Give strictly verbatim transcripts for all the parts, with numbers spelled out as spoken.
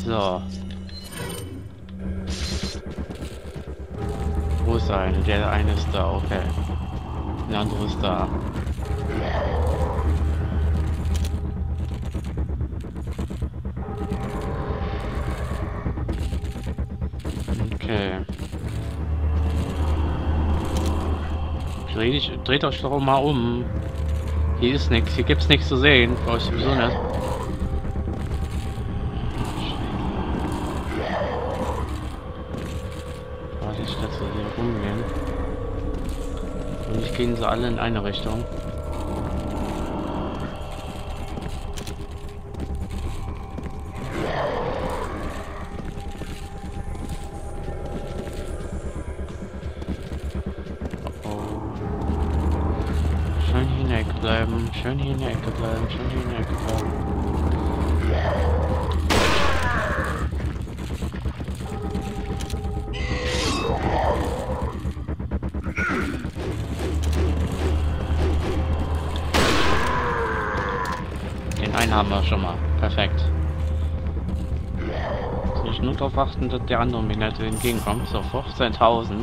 So. Wo ist der eine? Der eine ist da, okay. Der andere ist da. Okay. Dreh dich, dreht euch doch mal um. Hier ist nichts, hier gibt's nichts zu sehen. Brauche ich sowieso nicht. Warte, ich lasse hier rumgehen. Und ich gehen sie alle in eine Richtung. Schön hier in der Ecke bleiben, schön hier in der Ecke bleiben, schön hier in der Ecke bleiben. Den einen haben wir schon mal. Perfekt. Jetzt muss ich nur darauf achten, dass der andere mir nicht entgegenkommt. So, fünfzehntausend.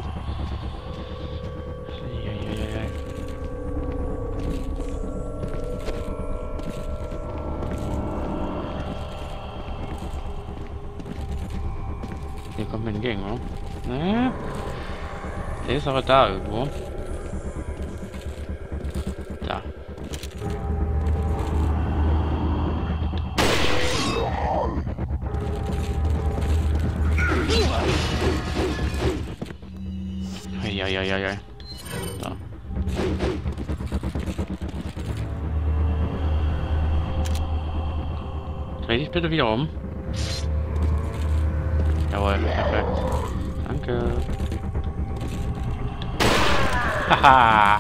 Hier kommt mir entgegen, oder? Ne? Der ist aber da irgendwo. Da. Eieieiei. Da. Dreh dich bitte wieder um. Jawohl, perfekt. Danke. Haha.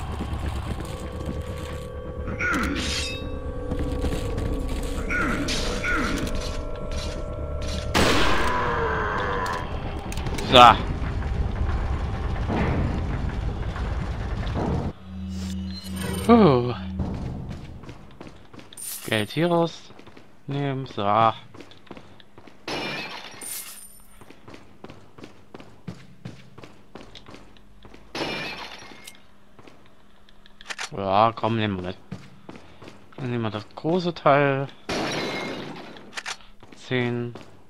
So. Puh. Geld hier rausnehmen. So. Ja, komm, nehmen wir mit. Dann nehmen wir das große Teil. zehn.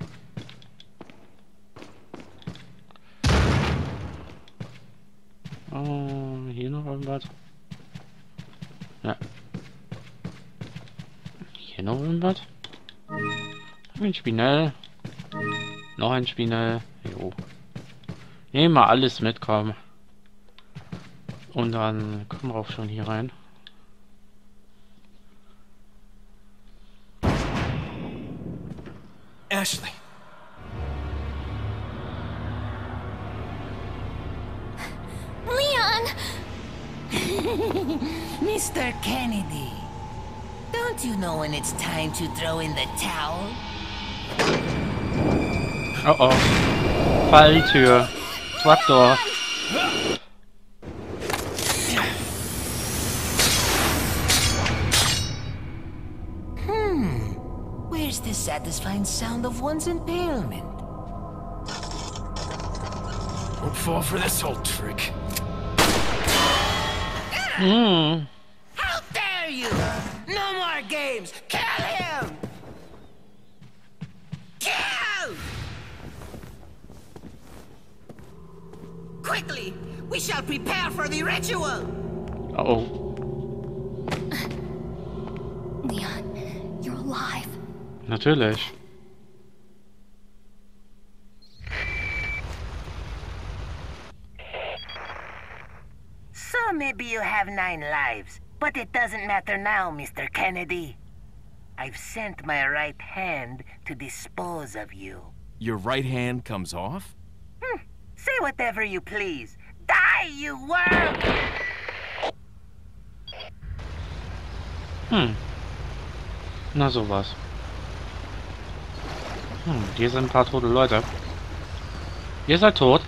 Oh, hier noch irgendwas. Ja. Hier noch irgendwas. Ein Spinell. Noch ein Spinell. Jo. Nehmen wir alles mitkommen. Und dann kommen wir auch schon hier rein. Ashley. Leon! Mister Kennedy, don't you know when it's time to throw in the towel? Oh oh. Falltür. Trapdoor. Hmm. Where's the satisfying sound of one's impalement? Won't fall for this old trick. Hmm. How dare you! No more games! Kill him! Kill! Quickly! We shall prepare for the ritual! Uh oh. Leon, you're alive. Natürlich. So maybe you have nine lives, but it doesn't matter now, Mister Kennedy. I've sent my right hand to dispose of you. Your right hand comes off? Hmm. Say whatever you please. Die, you worm! Hm. Na sowas. Hm, hier sind ein paar tote Leute. Ihr seid tot.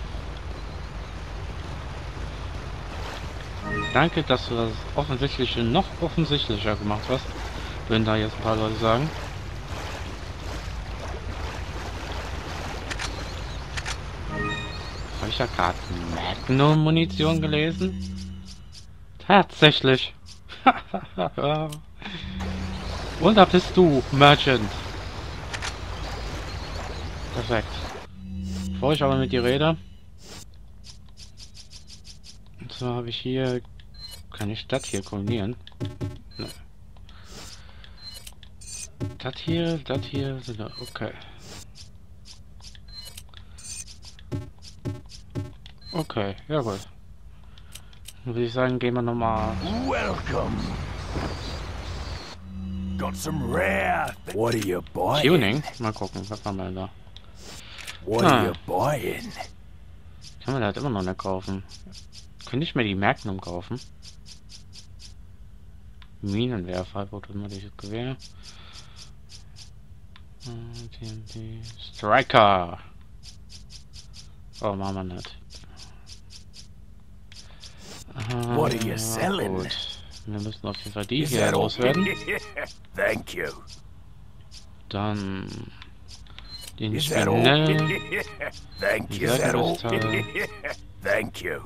Danke, dass du das Offensichtliche noch offensichtlicher gemacht hast. Wenn da jetzt ein paar Leute sagen. Habe ich da gerade Magnum-Munition gelesen? Tatsächlich. Und da bist du, Merchant. Perfekt. Bevor ich aber mit dir rede. Und zwar habe ich hier... Kann ich das hier kombinieren? Ne. Das hier, das hier... Okay. Okay, ja gut. Dann würde ich sagen, gehen wir nochmal... Welcome. Got some rare. What are you buying? Tuning? Mal gucken, was haben wir da? What Ah. are you buying? Kann man das immer noch nicht kaufen? Könnte ich mir die Magnum kaufen? Minenwerfer, wo tun wir dieses Gewehr? T N T. Striker! Oh, machen wir nicht. Ah, What are you selling? gut. Wir müssen auf jeden Fall die Is hier that all? loswerden. Thank you. Dann den Is that all? Spinell. Thank you. Is Is that all? all? Thank you.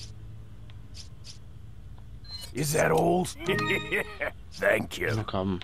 Is that all? Thank Na you. komm.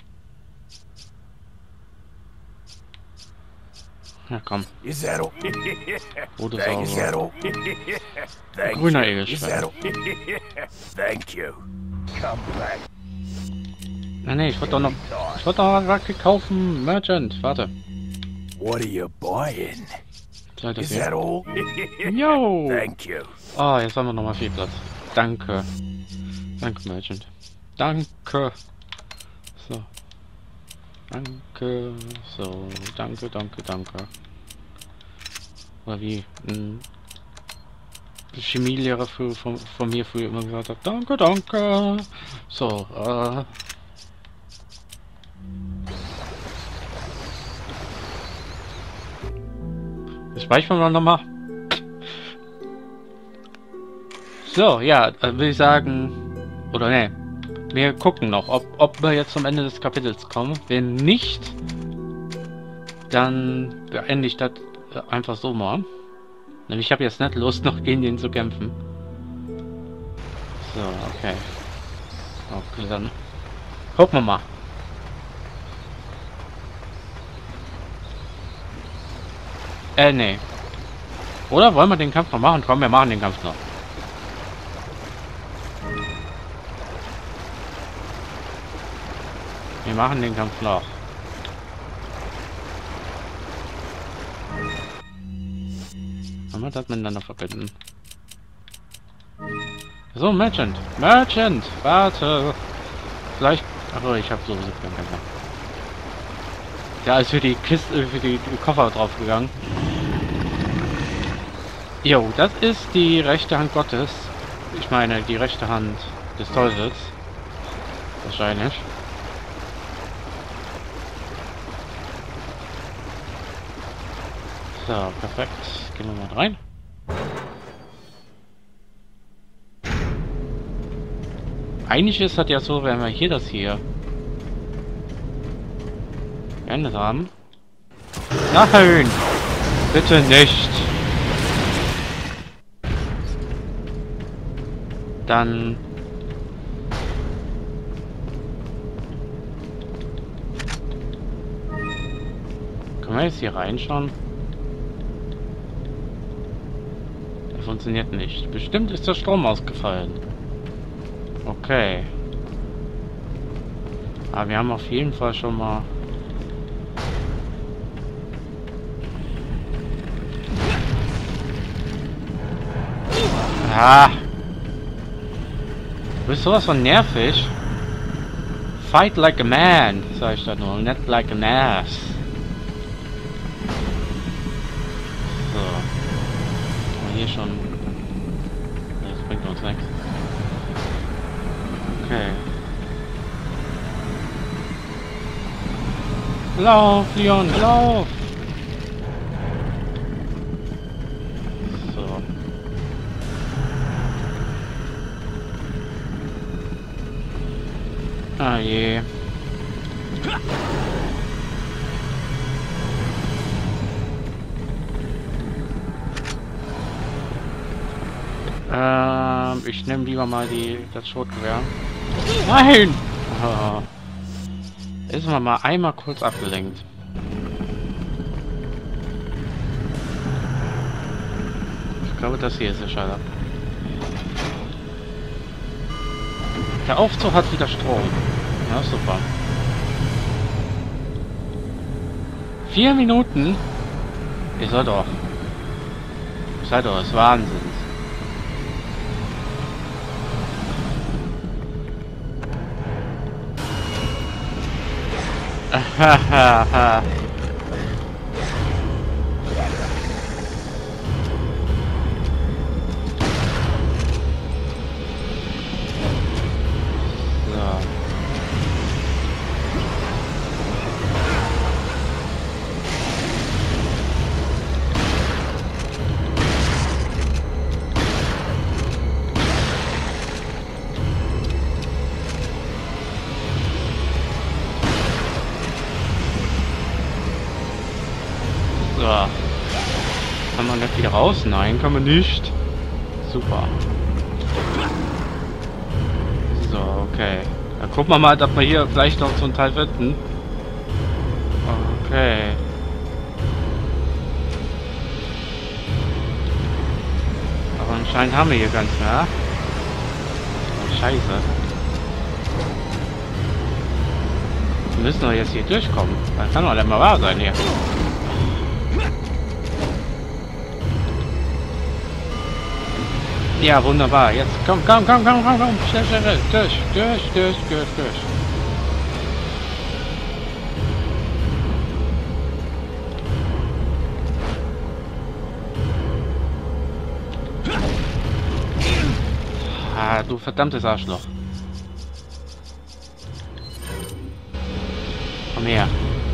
Na komm. Is that all? Rote Thank is that Sauber. all? Thank Grüner you. Is that Edelstein. all? Thank you. Come back. Na nee, ich wollte doch noch... Ich wollte doch noch was kaufen. Merchant, warte. What are you buying? Seid das Is that hier? all? Jo! Thank you. Ah, jetzt haben wir nochmal viel Platz. Danke. Danke, Merchant. Danke. So. Danke. So. Danke, danke, danke. Oder wie ein Chemielehrer für, von, von mir früher immer gesagt hat. Danke, danke. So, äh. Das speichern wir nochmal. So, ja, dann würde ich sagen, oder ne, wir gucken noch, ob, ob wir jetzt zum Ende des Kapitels kommen. Wenn nicht, dann beende ich das einfach so mal. Nämlich ich habe jetzt nicht Lust, noch gegen den zu kämpfen. So, okay. Okay, dann gucken wir mal. Äh, nee. Oder wollen wir den Kampf noch machen? Komm, wir machen den Kampf noch. Wir machen den Kampf noch. Kann man das miteinander verbinden? So, Merchant. Merchant! Warte! Vielleicht... Achso, ich habe sowieso keinen Kämpfer. Ja, ist für die Kiste, für die Koffer draufgegangen. Jo, das ist die rechte Hand Gottes. Ich meine, die rechte Hand des Teufels. Wahrscheinlich. So, perfekt. Gehen wir mal rein. Eigentlich ist das ja so, wenn wir hier das hier beendet haben. Nein! Bitte nicht! Dann... Können wir jetzt hier reinschauen? Das funktioniert nicht. Bestimmt ist der Strom ausgefallen. Okay. Aber wir haben auf jeden Fall schon mal... Ah! Du bist sowas von nervig. Fight like a man, sag ich da nur, nicht like an ass. So. Aber hier schon... Das bringt uns nichts. Okay. Lauf, Leon, lauf! So. Ah je. Ähm, ich nehme lieber mal die, das Schrotgewehr. Nein! Oh. Ist man mal einmal kurz abgelenkt. Ich glaube, das hier ist der Schalter. Der Aufzug hat wieder Strom. Ja, super. Vier Minuten? Ihr seid doch. Ihr seid doch des Wahnsinns. Hahaha. So. Kann man nicht wieder raus? Nein, kann man nicht. Super. So, okay. Dann gucken wir mal, ob wir hier vielleicht noch so einen Teil finden. Okay. Aber anscheinend haben wir hier ganz mehr. Oh, scheiße. Wir müssen doch jetzt hier durchkommen. Das kann doch nicht mal wahr sein hier. Ja, wunderbar. Jetzt komm, komm, komm, komm, komm, komm. Schnell, schnell, schnell. Durch, durch, durch, durch, durch. Ah, du verdammtes Arschloch. Komm her.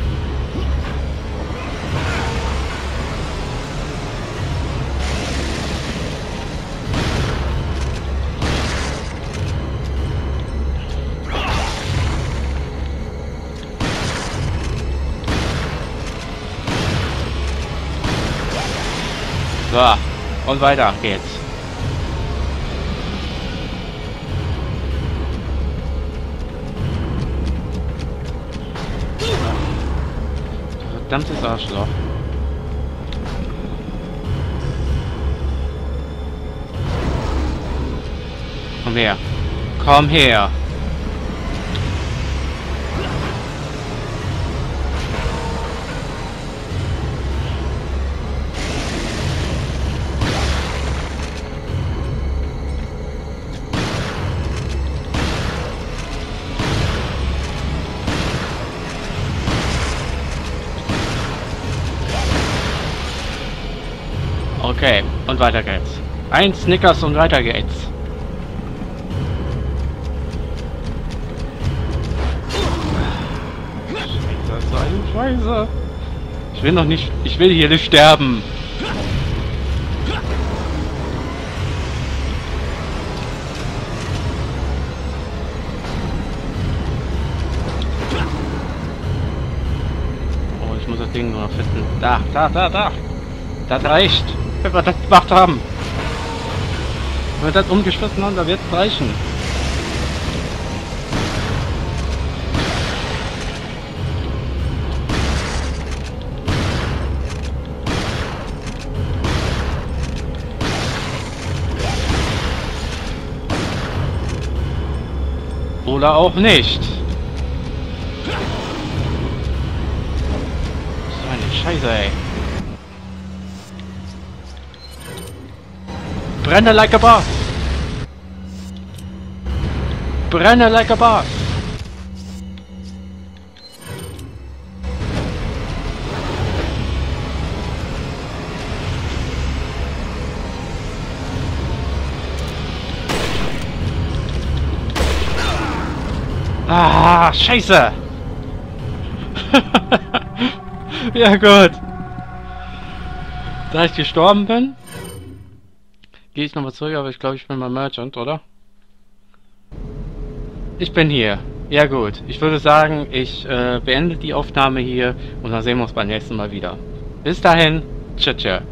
So, und weiter geht's. Verdammtes Arschloch. Komm her. Komm her. Okay, und weiter geht's. Ein Snickers und weiter geht's. Scheiße, so ein Scheiße. Ich will noch nicht, ich will hier nicht sterben. Oh, ich muss das Ding nur noch finden. Da, da, da, da. Das reicht. Wenn wir das gemacht haben. Wenn wir das umgeschmissen haben, da wird es reichen. Oder auch nicht. So eine Scheiße, ey. Brenne like a boss! Brenne like a boss! Ah, scheiße! Ja gut. Da ich gestorben bin, gehe ich nochmal zurück, aber ich glaube, ich bin mal Merchant, oder? Ich bin hier. Ja gut. Ich würde sagen, ich äh, beende die Aufnahme hier und dann sehen wir uns beim nächsten Mal wieder. Bis dahin. Tschüss.